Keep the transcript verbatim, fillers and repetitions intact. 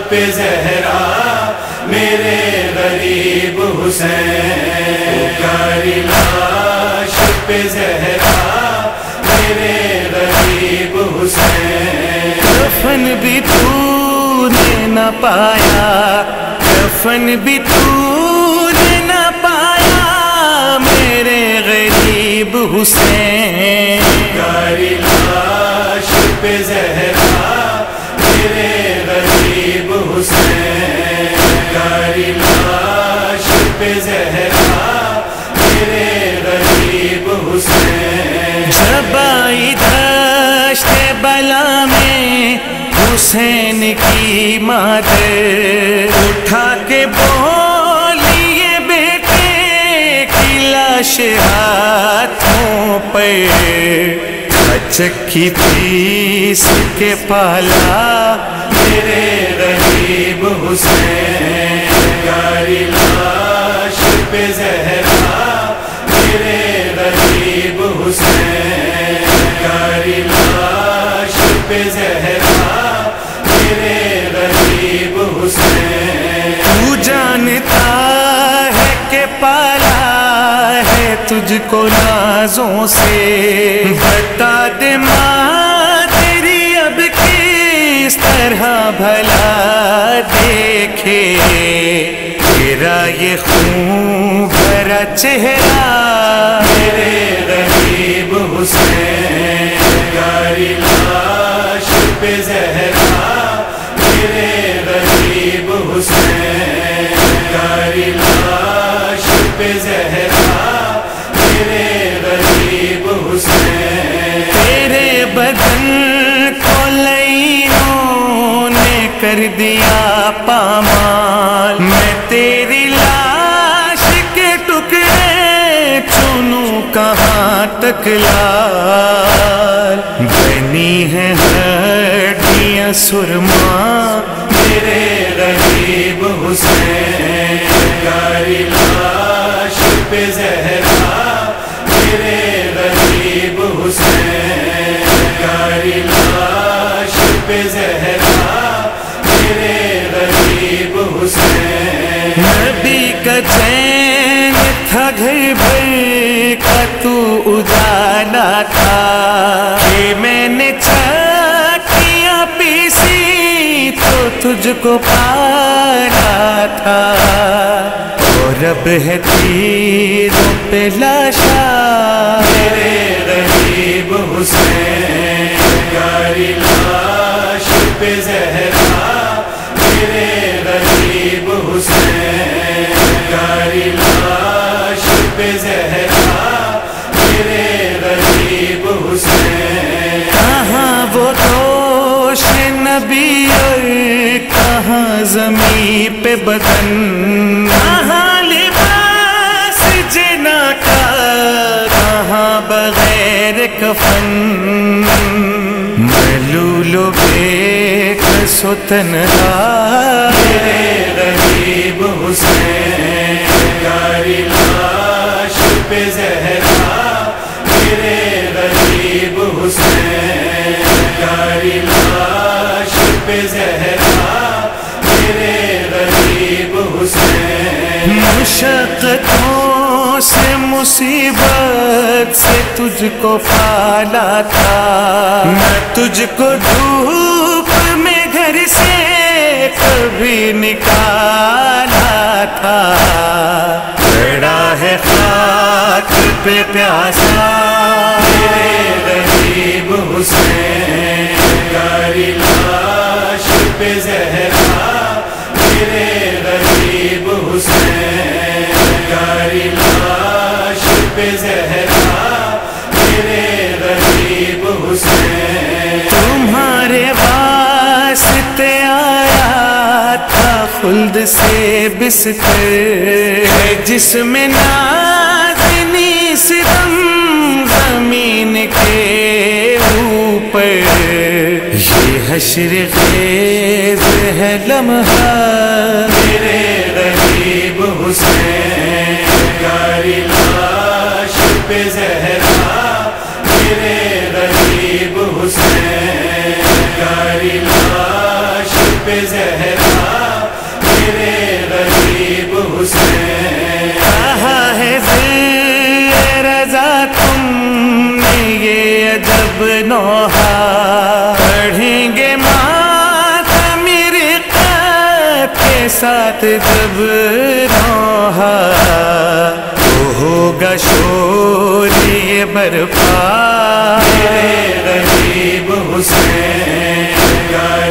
پہ زہرا میرے غریب حسین، پیاری لاش پہ زہرا میرے غریب حسین۔ کفن بھی تو نے نہ پایا، کفن بھی تو نے نہ پایا میرے غریب حسین، پیاری لاش پہ زہرا میرے غریب حسین، پیاری لاش پہ زہرا میرے غریب حسین۔ جب آئی دشت بلا میں حسین کی مادر، اٹھا کے بولیے بیٹے کی لاش ہاتھوں پہ، چکی پیس کے پالا میرے غریب حسین، پیاری لاش پہ زہرا میرے غریب حسین، پیاری لاش پہ زہرا میرے غریب حسین۔ تو جانتا ہے کہ پالا ہے تجھ کو نازوں سے، بتا دے ماں تیری اب کس طرح بھلا دیکھے تیرا یہ خون بھرا چہرہ میرے غریب حسین، پیاری لاش پہ زہرا میرے غریب حسین، پیاری لاش پہ زہرا میرے غریب حسین۔ تیرے بدن کو لئیوں نے کر دیا پامال، میں تیری لاش کے ٹکڑے چنوں کہاں تک لال، بنی ہے ہڈیاں سرما میرے غریب حسین، پیاری لاش پہ زہرا میرے غریب حسین، پیاری لاش پہ زہرا میرے غریب حسین۔ نبی کا چین تھا گھر بھر کا تو اجالا تھا، کہ میں نے چاکیاں پیسی تو تجھ کو پالا تھا، اور اب ہے تیروں پہ لاشا میرے غریب حسین، پیاری لاش پہ زہرا میرے غریب حسین، پیاری لاش پہ زہرا میرے غریب حسین۔ کہاں وہ دوش نبی اور کہاں زمین پہ بدن، کہاں لباس جنا کا کہاں بغیر کفن، ملول و بے کس و تنہا میرے غریب حسین، پیاری لاش پہ زہرا میرے غریب حسین، پیاری لاش پہ زہرا میرے غریب حسین۔ مشقتوں سے مصیبت سے تجھ کو پالا تھا، میں تجھ کو دھوپ میں گھر سے کبھی نکالا تھا، پڑا ہے خاک پہ پیاسا میرے غریب حسین، پیاری لاش پہ زہرا میرے غریب حسین، پیاری لاش پہ زہرا میرے غریب حسین۔ تمہارے واسطے آیا تھا خلد سے بستر، جس میں نازنی ستم زمین کے اوپر، یہ حشر خیز ہے لمحہ میرے غریب حسین، پیاری لاش پہ زہرا میرے غریب حسین، پیاری لاش پہ زہرا نوحہ پڑھیں گے ماتم رقت کے ساتھ جب نوحہ تو ہوگا شور یہ برپا میرے غریب حسین کا